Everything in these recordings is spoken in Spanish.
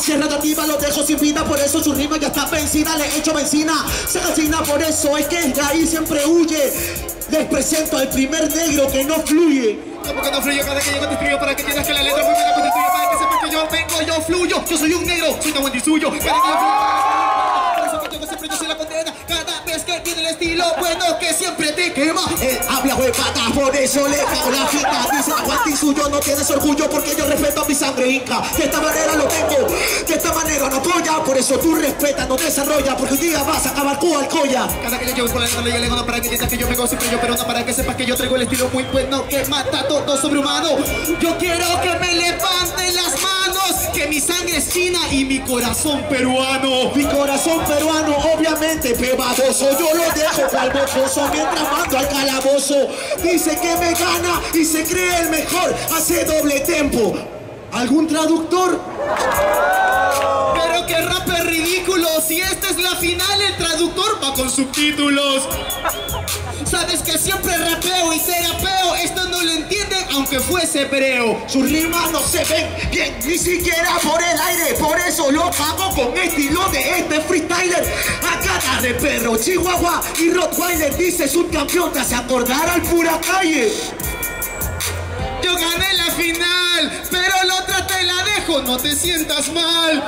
Si es radiactiva lo dejo sin vida, por eso su rima ya está vencida. Le echo benzina, se calcina, por eso es que de ahí siempre huye. Les presento al primer negro que no fluye. Como que no fluyo cada que llego te escribo para que entiendas que la letra muy buena constituye para que sepas que yo vengo, yo fluyo. Yo soy un negro, soy tan buen y suyo. Por eso que siempre yo soy la condena. Cada vez que tiene el estilo bueno que siempre te quema. Él habla huevada, por eso le cago la quita. Dice aguante y suyo, no tienes orgullo porque yo respeto a mi sangre inca. De esta manera lo tengo, de esta manera no apoya. Por eso tú respetas, no desarrolla, porque un día vas a acabar con Alcoya. Cada que yo llevo por la letra, le no para que entiendas que yo vengo siempre yo, pero no para que sepas que yo traigo el estilo muy bueno que mata todo sobrehumano. Yo quiero que me levanten las manos, que mi sangre es china y mi corazón peruano. Mi corazón peruano, obviamente pebadoso. Yo lo dejo cual mocoso mientras mando al calabozo. Dice que me gana y se cree el mejor. Hace doble tempo. ¿Algún traductor? Pero que rap es ridículo. Si esta es la final, el traductor va con subtítulos. Sabes que siempre rapeo y terapeo. Esto no lo entienden aunque fuese hebreo. Sus rimas no se ven bien, ni siquiera por el aire. Por eso lo hago con estilo de este freestyler. A cara de perro, chihuahua y rottweiler. Dice subcampeón, te hace acordar al pura calle. Yo gané la final, pero la otra te la dejo, no te sientas mal.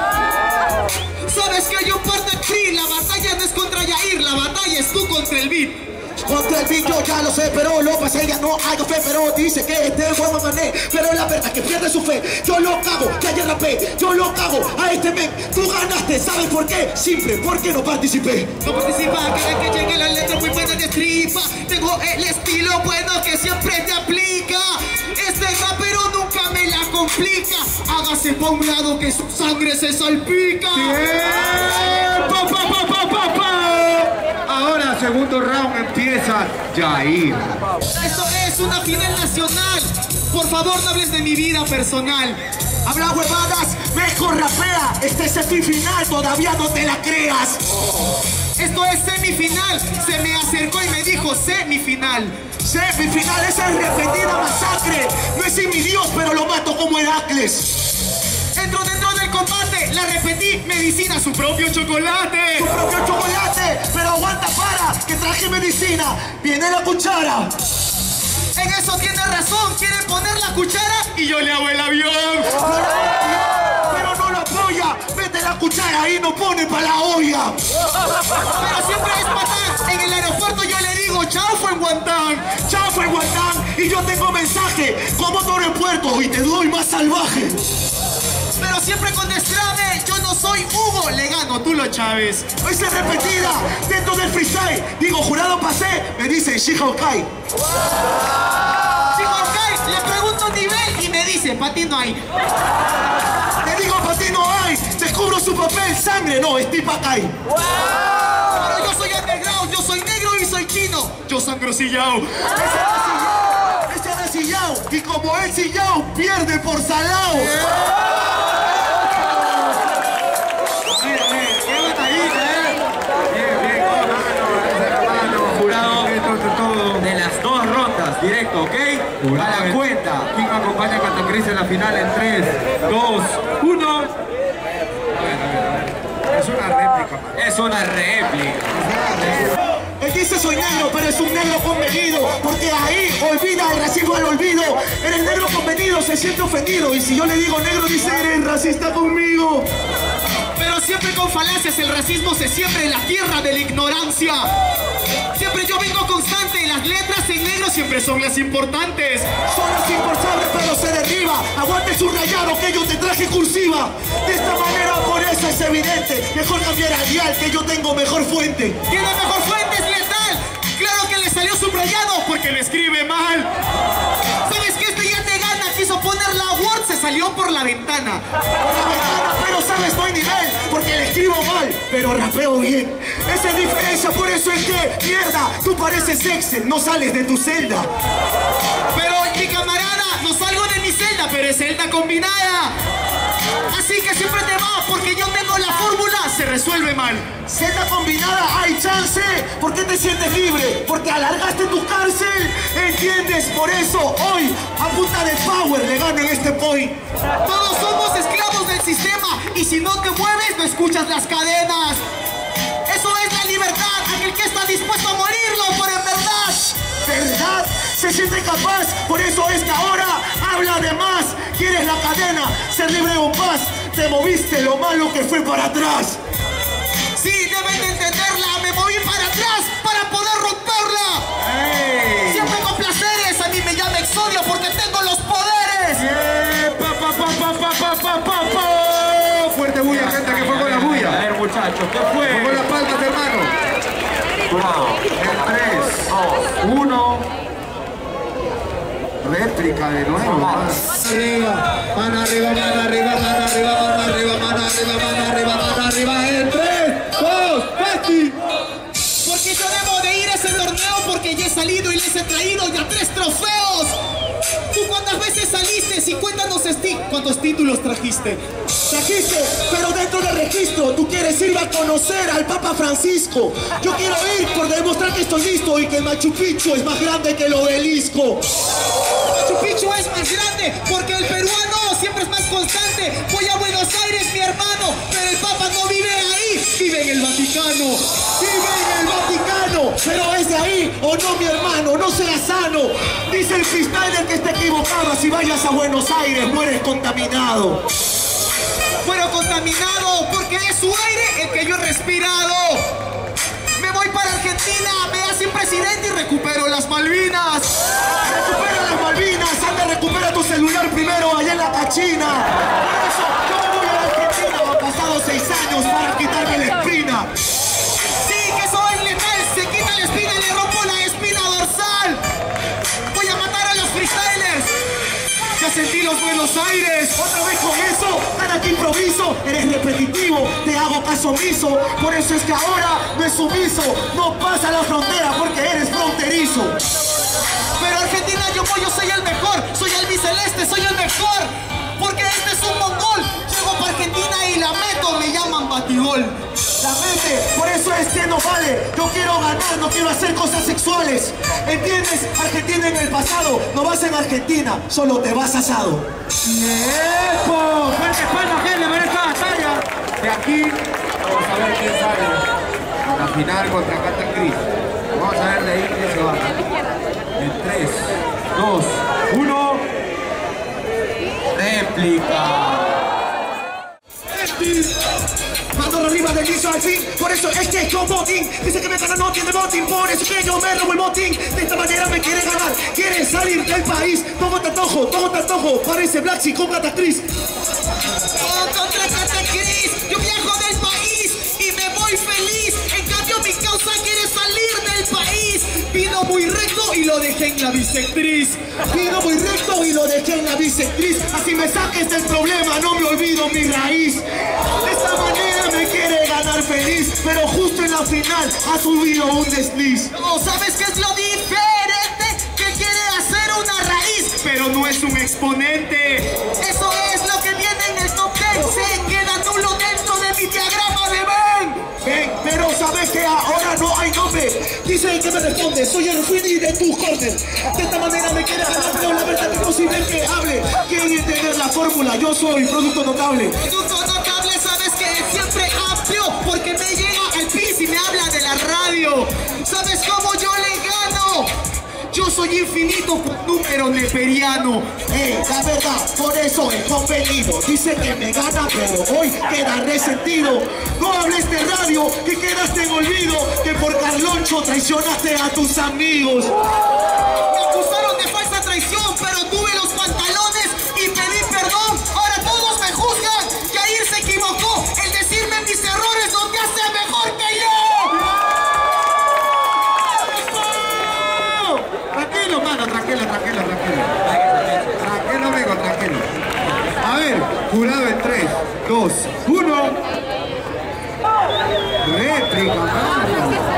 Sabes que yo parto en free, la batalla no es contra Yair, la batalla es tú contra el beat. Contra el beat yo ya lo sé, pero lo pasé, ya no hago fe. Pero dice que este juego gané, pero la verdad que pierde su fe. Yo lo cago, que ayer rapé, yo lo cago a este men. Tú ganaste, ¿sabes por qué? Simple, porque no participé. No participa, cada que llegue la letra muy buena de tripa. Tengo el estilo bueno que siempre te aplica. Este rapero nunca me la complica. Hágase pa' un lado que su sangre se salpica. ¡Pa, pa, pa, pa, pa, pa! Ahora, segundo round, empieza Yair. Esto es una final nacional. Por favor, no hables de mi vida personal. Habla huevadas, mejor rapea. Este es semifinal, todavía no te la creas. Esto es semifinal. Se me acercó y me dijo semifinal. Semifinal es el repetida masacre. No es mi Dios, pero lo mato como Heracles. Entro dentro del combate, la repetí, medicina, su propio chocolate. Tu propio chocolate, pero aguanta para, que traje medicina. Viene la cuchara. En eso tiene razón, quiere poner la cuchara y yo le hago el avión. Pero no lo apoya, mete la cuchara y no pone para la olla. Pero siempre es patán, en el aeropuerto yo le digo chao fue en Guantán. Chao fue Guantán y yo tengo mensaje, como todo en puerto y te doy más salvaje. Pero siempre con destrave, yo no soy Hugo, le gano, tú lo Chávez. Esa es repetida, dentro del freestyle. Digo, jurado pasé, me dice Shihokai. Shihokai, le pregunto nivel y me dice, pa' ti no hay. Te digo, pa' ti no hay. Descubro su papel, sangre, no, es Tipakai. Pero yo soy underground, yo soy negro y soy chino. Yo sangro sillao. Ese era sillao, y como el sillao pierde por salao. De las dos rondas, directo, ¿ok? A la cuenta. ¿Quién me acompaña cuando Chris en la final en 3, 2, 1? A ver. Es una réplica. Es una réplica. Él dice soy negro, pero es un negro convenido. Porque ahí olvida el racismo al olvido. Eres negro convenido, se siente ofendido. Y si yo le digo negro, dice eres racista conmigo. Pero siempre con falacias, el racismo se siembra en la tierra de la ignorancia. Siempre yo vengo constante, las letras en negro siempre son las importantes. Son las importantes, pero se derriba. Aguante su rayado que yo te traje cursiva. De esta manera, por eso es evidente. Mejor cambiar al dial, que yo tengo mejor fuente. ¿Tiene mejor fuente? Es letal. Claro que le salió subrayado porque lo escribe mal. ¿Sabes qué? Este ya te gana. Quiso poner la Word, se salió por la ventana. Pero sabes, no hay nivel, porque le escribo mal, pero rapeo bien. Esa es diferencia, por eso es que, mierda, tú pareces Excel, no sales de tu celda. Pero mi camarada, no salgo de mi celda, pero es celda combinada. Así que siempre te va, porque yo tengo la fórmula, se resuelve mal. Celda combinada, hay chance. ¿Por qué te sientes libre? Porque alargaste tu cárcel. ¿Entiendes? Por eso hoy, a punta de power, le gano en este point. Todos somos esclavos del el sistema y si no te mueves no escuchas las cadenas. Eso es la libertad, aquel que está dispuesto a morirlo por en verdad. ¿Verdad? Se siente capaz, por eso es que ahora habla de más. Quieres la cadena, ser libre o paz. Te moviste, lo malo que fue para atrás. Sí, deben de entenderla, me moví para atrás para poder romperla. ¡Ey! Siempre con placeres, a mí me llama Exodio porque tengo los poderes. Fuerte bulla, gente, que fue con la bulla. A ver, muchachos, ¿qué fue? Fue con las palmas, hermano. En 3, 2, 1. Réplica de nuevo. Arriba, mano arriba, mano arriba, mano arriba, mano arriba, mano arriba, mano arriba, mano arriba. En 3, 2, Betty. Porque yo debo de ir a ese torneo porque ya he salido y les he traído ya 3 trofeos. ¿Tú cuántas veces saliste? Y cuéntanos, Stick, ¿cuántos títulos trajiste? Trajiste, pero dentro del registro. Tú quieres ir a conocer al Papa Francisco. Yo quiero ir por demostrar que estoy listo y que el Machu Picchu es más grande que el obelisco. Machu Picchu es más grande porque el peruano siempre es más constante. Voy a Buenos Aires, mi hermano, pero el Papa no vive ahí, vive en el Vaticano. Vive en el Vaticano, pero es de ahí o no, mi hermano, no seas sano. Dice el freestyler que está equivocado. Si vayas a Buenos Aires mueres contaminado. Fueron contaminados porque es su aire el que yo he respirado. Me voy para Argentina, me hacen presidente y recupero las Malvinas. Recupera las Malvinas, anda, recupera tu celular primero allá en la cachina. Por eso yo me voy a la Argentina. Han pasado 6 años para quitarme la espina. Sí, que eso es letal, se quita la espina y le rompo la espina dorsal. Voy a matar a los freestylers. Ya sentí los Buenos Aires. Otra vez con eso, nada que improviso. Eres repetitivo, te hago caso omiso. Por eso es que ahora no es sumiso. No pasa la frontera porque eres fronterizo. Pero Argentina yo soy el mejor. Soy el biceleste, soy el mejor. Porque este es un mongol. Llego para Argentina y la meto, me llaman batigol. La mente, por eso es que no vale. Yo quiero ganar, no quiero hacer cosas sexuales. ¿Entiendes? Argentina en el pasado. No vas en Argentina, solo te vas asado. ¡Epo! ¡Fuerte palmas, gente, para esta batalla! De aquí, vamos a ver quién sale a la final contra Catacris. Vamos a ver de ahí quién se va. En 3, 2, 1. Réplica. Mando arriba del liso al fin, por eso es que yo botín. Dice que me gana, no tiene botín, por eso que yo me robo el botín. De esta manera me quiere ganar, quiere salir del país. Todo te antojo, parece Black Sea con Catacris. Contra Catacris, yo viajo del país y me voy feliz. En cambio mi causa quiere salir del país. Vino muy recto y lo dejé en la bisectriz. Vino muy recto y lo dejé en la bisectriz. Así me saques del problema, no me olvido mi raíz. De esta manera me quiere ganar feliz, pero justo en la final ha subido un desliz. No, ¿sabes qué es lo diferente? Que quiere hacer una raíz, pero no es un exponente. Eso es lo que viene en el top 10. Se queda nulo dentro de mi diagrama de Venn. Ven, pero sabes que ahora no hay nombre. Dice que me responde, soy el Winnie de tu corner. De esta manera me quiere ganar, pero la verdad es imposible que hable. Quiere entender la fórmula, yo soy producto notable. Producto notable, sabes que es siempre amplio, porque me llega al pis y me habla de la radio. ¿Sabes cómo yo le gano? Yo soy infinito con número neperiano. La verdad, por eso he convenido. Dice que me gana, pero hoy queda resentido. No hables de radio, que quedaste en olvido. Que por Carloncho traicionaste a tus amigos. Me acusaron de falsa traición, pero tuve los pantalones y pedí perdón. Ahora todos me juzgan. Yair se equivocó. El decirme mis errores no te hace mejor que yo. Tranquilo, mano, tranquilo. Tranquilo, amigo, tranquilo. A ver, jurado en 3, 2, 1. Réplica, mano.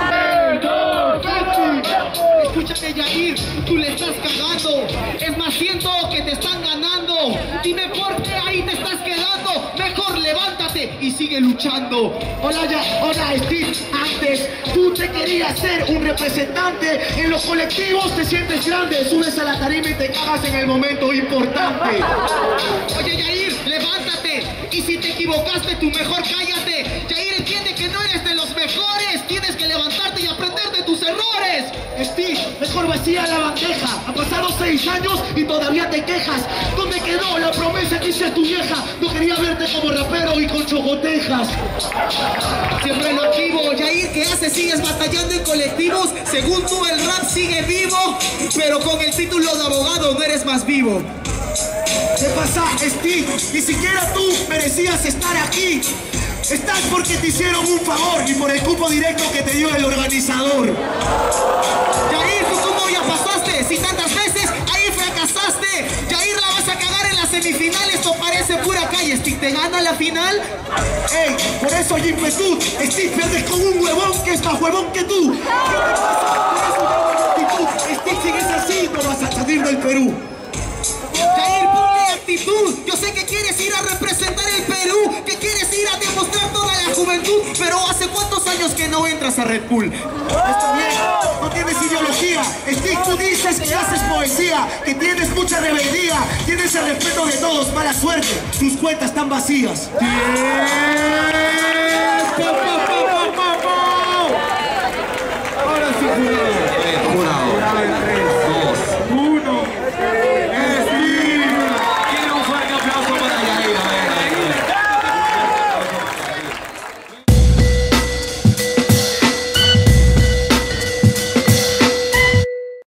Escúchame, Yair, tú le estás cagando. Es más, siento que te están ganando. Dime por qué ahí te estás quedando. Mejor levántate y sigue luchando. Hola, Steve. Antes tú te querías ser un representante. En los colectivos te sientes grande. Subes a la tarima y te cagas en el momento importante. Oye, Yair, levántate. Y si te equivocaste, tú mejor cállate. Jair entiende que no eres de los mejores. Tienes que levantarte y aprender de tus errores. Steve, mejor vacía la bandeja. Han pasado 6 años y todavía te quejas. ¿Dónde quedó la promesa que hice a tu vieja? No quería verte como rapero y con chocotejas. Siempre lo activo. Jair, ¿qué haces? Sigues batallando en colectivos. Según tú, el rap sigue vivo, pero con el título de abogado no eres más vivo. ¿Qué pasa, Steve? Ni siquiera tú merecías estar aquí. Estás porque te hicieron un favor y por el cupo directo que te dio el organizador. Jair, ¿tú cómo ya pasaste? Si tantas veces ahí fracasaste. Jair, la vas a cagar en las semifinales. Esto parece pura calle. Steve, ¿te gana la final? Ey, por eso hay impetud. Steve, pierdes con un huevón que es más huevón que tú. ¿Qué te pasa? Por eso ya no hay actitud. Steve, sigues así, no vas a salir del Perú. Jair, ponle actitud. Yo sé que quieres ir a representar el Perú, que quieres ir a demostrar toda la juventud, pero ¿hace cuántos años que no entras a Red Bull? Está bien, no tienes ideología. Steve, tú dices que haces poesía, que tienes mucha rebeldía, tienes el respeto de todos, mala suerte, tus cuentas están vacías. ¡Tiempo!